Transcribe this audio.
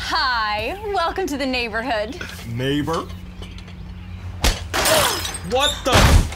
Hi, welcome to the neighborhood. Neighbor? What the?